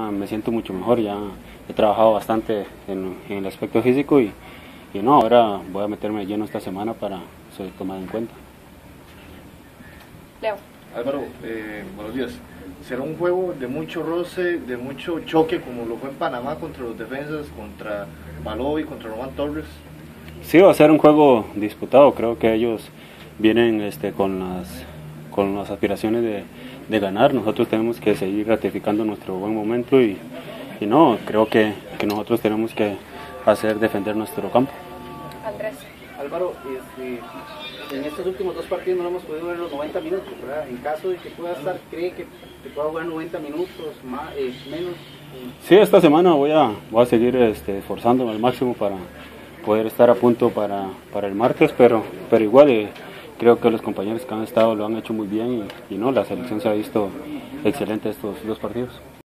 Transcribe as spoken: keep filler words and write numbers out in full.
me siento mucho mejor, ya he trabajado bastante en, en el aspecto físico y, y no, ahora voy a meterme lleno esta semana para ser tomado en cuenta. Leo. Álvaro, eh, buenos días. ¿Será un juego de mucho roce, de mucho choque, como lo fue en Panamá contra los defensas, contra Baloy, contra Román Torres? Sí, va a ser un juego disputado. Creo que ellos vienen este, con las con las aspiraciones de, de ganar. Nosotros tenemos que seguir ratificando nuestro buen momento y, y no, creo que, que nosotros tenemos que hacer defender nuestro campo. Andrés. Álvaro, este, en estos últimos dos partidos no lo hemos podido ver los noventa minutos, ¿verdad? En caso de que pueda estar, ¿cree que, que pueda jugar noventa minutos, más, eh, menos? Sí, esta semana voy a, voy a seguir este, esforzándome al máximo para poder estar a punto para, para el martes, pero, pero igual eh, creo que los compañeros que han estado lo han hecho muy bien y, y no, la selección se ha visto excelente estos dos partidos.